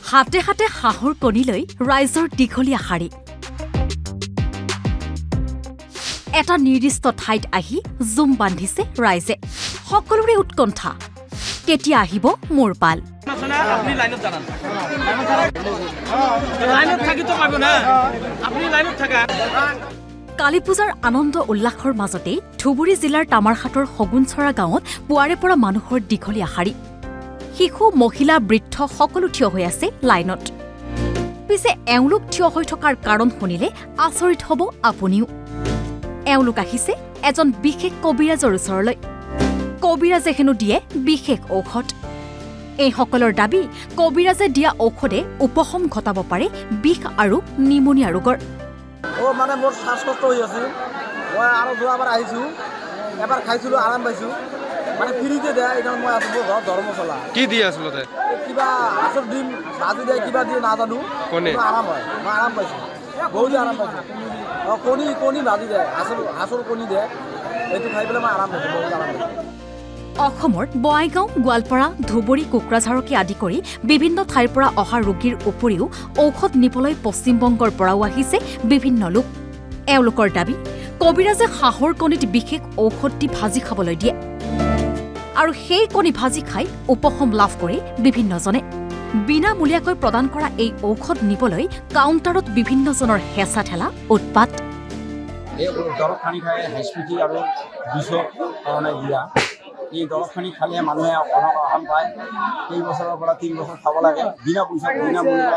হাতে হাতে হাঁহৰ কণী লৈ ৰাইজৰ দীঘলীয়া শাৰী এটা নিৰ্দিষ্ট ঠাইত আহি জুম বান্ধিছে ৰাইজে সকলোৰে উৎকণ্ঠা কেতিয়া আহিব মোৰ পাল আপনি লাইনত জানান লাইনত থাকি তো পাবো না আপনি লাইনত থাকা কালী পূজাৰ আনন্দ উল্লাসৰ মাজতে ধুবুৰী জিলাৰ তামাৰহাটৰ হগুনছৰা গাঁৱত পুৱাৰে পৰা মানুহৰ দীঘলীয়া শাৰী শিশু মহিলা বৃদ্ধ সকলো থিয় হৈ আছে লাইনত পিছে এওঁলোক থিয় হৈ থকাৰ কাৰণ শুনিলে আচৰিত হ'ব আপুনিও এওঁলোক আহিছে এজন বিশেষ কবিৰাজৰ ওচৰলৈ কবিৰাজে হেনো দিয়ে বিশেষ ঔষধ এই সকলৰ দাবী কবিৰাজে দিয়া ঔষধে উপশম ঘটাব পাৰে বিষ আৰু নিমনিয়া ৰোগৰ মানে মোৰ শ্বাসকষ্ট হৈ আছে মই আৰু যোৱাবাৰ আহিছোঁ এবাৰ খাইছিলোঁ আৰাম পাইছোঁ মানে ফ্ৰীতে দিয়ে এতিয়া মই আছোঁ মোৰ ঘৰত ধৰ্ম চলা কি দিয়ে আচলতে কিবা আচল ডিম ভাজি দিয়ে কিবা দিয়ে নাজানো আৰাম হয় মই আৰাম পাইছোঁ বহুত আৰাম পাইছোঁ কণী ভাজি দিয়ে আচল কণী দিয়ে এইটো খাই পেলাই মই আৰাম পাইছোঁ বহুত আৰাম পাইছোঁ অসমৰ বঙাইগাঁও গোৱালপাৰা ধুবুৰী কোকৰাঝাৰকে আদি কৰি বিভিন্ন ঠাইৰ পৰা অহা ৰোগীৰ উপৰিও ঔষধ নিবলৈ পশ্চিমবংগৰ পৰাও আহিছে বিভিন্ন লোক এওঁলোকৰ দাবী কবিৰাজে হাঁহৰ কণীত বিশেষ ঔষধ দি ভাজি খাবলৈ দিয়ে আৰু সেই কণী ভাজি খাই উপশম লাভ কৰি বিভিন্নজনে বিনামূলীয়াকৈ প্ৰদান কৰা এই ঔষধ নিবলৈ কাউণ্টাৰত বিভিন্নজনৰ হেঁচা ঠেলা উৎপাত এই দৰৱখিনি খালে মানুহে আৰাম পায় কেইবছৰৰ পৰা 3 বছৰ খাব লাগে বিনা পইচা বিনামূলীয়া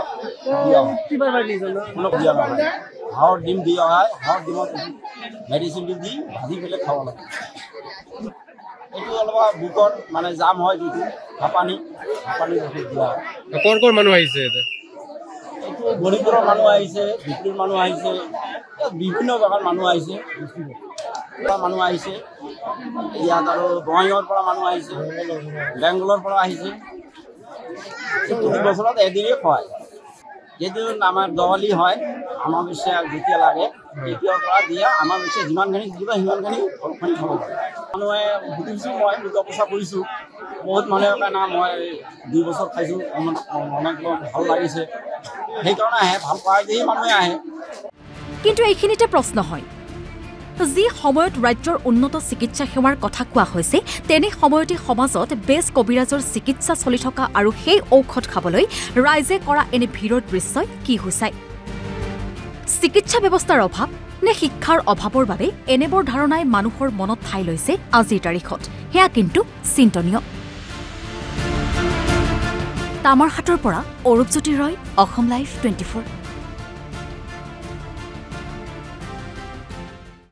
দিয়া নহয় হাঁহৰ ডিম দিয়া হয় হাঁহৰ ডিমত মেডিচিনটো দি ভাজি পেলাই খাব লাগে এইটো অলপ বুকৰ মানে জাম হয় যিটো হাঁপানি দিয়া হয় কৰ মানুহ আহিছে এইটো গৰিবৰ মানুহ আহিছে বিক্ৰীৰ মানুহ আহিছে বিভিন্ন জেগাৰ মানুহ আহিছে মানুহ আহিছে ইয়াত আৰু বঙাইগাঁৱৰ পৰা মানুহ আহিছে বেংগলৰ পৰা আহিছে প্ৰতি বছৰত এদিনেই খুৱায় যেদিন আমাৰ দেৱালী হয় আমাবস্যা যেতিয়া লাগে তেতিয়াৰ পৰা দিয়া আমাবস্যা যিমানখিনি দিব সিমানখিনি অলপখিনি খাব পাৰে মানুহে সুধিছোঁ মই দুটা পইচা কৰিছোঁ বহুত মানুহৰ কাৰণে মই 2 বছৰ খাইছোঁ অনেক ভাল লাগিছে সেইকাৰণে আহে ভাল পায় যে মানুহে আহে কিন্তু এইখিনিতে প্ৰশ্ন হয় যি সময়ত ৰাজ্যৰ উন্নত চিকিৎসা সেৱাৰ কথা কোৱা হৈছে তেনে সময়তে সমাজত বেজ কবিৰাজৰ চিকিৎসা চলি থকা আৰু সেই ঔষধ খাবলৈ ৰাইজে কৰা এনে ভিৰৰ দৃশ্যই কি সূচায় চিকিৎসা ব্যৱস্থাৰ অভাৱ নে শিক্ষাৰ অভাৱৰ বাবে এনেবোৰ ধাৰণাই মানুহৰ মনত ঠাই লৈছে আজিৰ তাৰিখত সেয়া কিন্তু চিন্তনীয় তামাৰহাটৰ পৰা অৰূপজ্যোতি ৰয় অসম লাইভ 24